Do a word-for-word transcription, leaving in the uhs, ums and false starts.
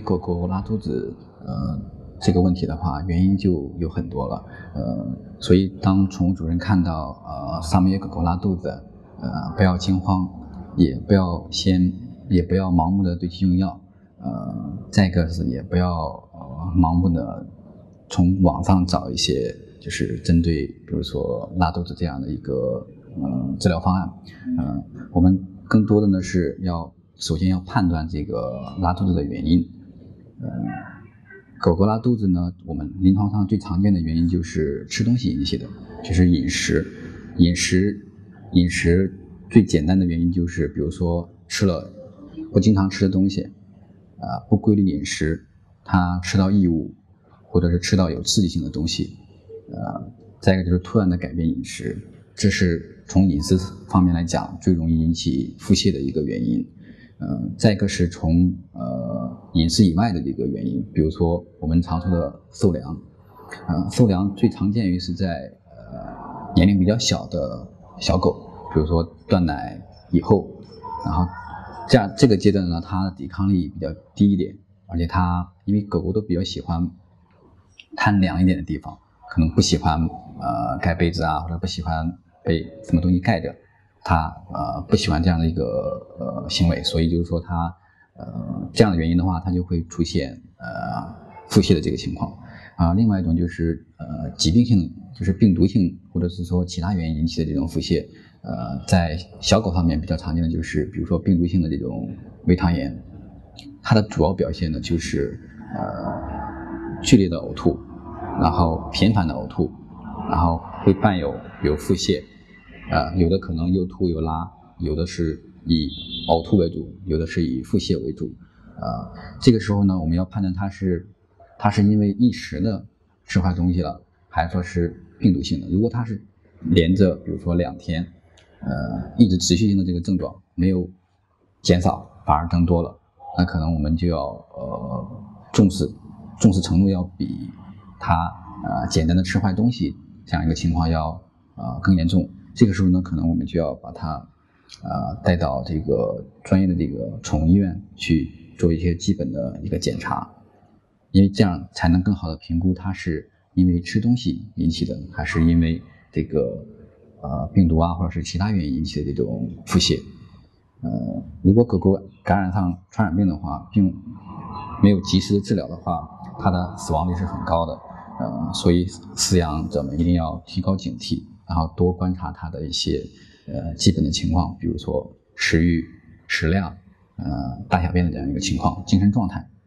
狗狗拉肚子，呃，这个问题的话，原因就有很多了。呃，所以当宠物主人看到呃上面有狗狗拉肚子，呃，不要惊慌，也不要先，也不要盲目的对其用药。呃，再一个是也不要呃盲目的从网上找一些就是针对比如说拉肚子这样的一个呃治疗方案。呃，我们更多的呢是要首先要判断这个拉肚子的原因。呃，狗狗拉肚子呢，我们临床上最常见的原因就是吃东西引起的，就是饮食，饮食，饮食最简单的原因就是比如说吃了不经常吃的东西。啊，不规律饮食，它吃到异物，或者是吃到有刺激性的东西，呃，再一个就是突然的改变饮食，这是从饮食方面来讲最容易引起腹泻的一个原因。呃，再一个是从呃饮食以外的一个原因，比如说我们常说的受凉，呃，受凉最常见于是在呃年龄比较小的小狗，比如说断奶以后，然后。这样这个阶段呢，它的抵抗力比较低一点，而且它因为狗狗都比较喜欢贪凉一点的地方，可能不喜欢呃盖被子啊，或者不喜欢被什么东西盖着，它呃不喜欢这样的一个呃行为，所以就是说它呃这样的原因的话，它就会出现呃腹泻的这个情况啊、呃。另外一种就是呃疾病性，就是病毒性或者是说其他原因引起的这种腹泻。呃，在小狗上面比较常见的就是，比如说病毒性的这种胃肠炎，它的主要表现呢就是呃剧烈的呕吐，然后频繁的呕吐，然后会伴有比如腹泻，呃，有的可能又吐又拉，有的是以呕吐为主，有的是以腹泻为主。呃，这个时候呢，我们要判断它是它是因为一时的吃坏东西了，还是说是病毒性的。如果它是连着，比如说两天。呃，一直持续性的这个症状没有减少，反而增多了，那可能我们就要呃重视，重视程度要比它呃简单的吃坏东西这样一个情况要呃更严重。这个时候呢，可能我们就要把它呃带到这个专业的这个宠物医院去做一些基本的一个检查，因为这样才能更好的评估它是因为吃东西引起的，还是因为这个。呃，病毒啊，或者是其他原因引起的这种腹泻。呃，如果狗狗感染上传染病的话，并没有及时的治疗的话，它的死亡率是很高的。呃，所以饲养者们一定要提高警惕，然后多观察它的一些呃基本的情况，比如说食欲、食量、呃大小便的这样一个情况、精神状态。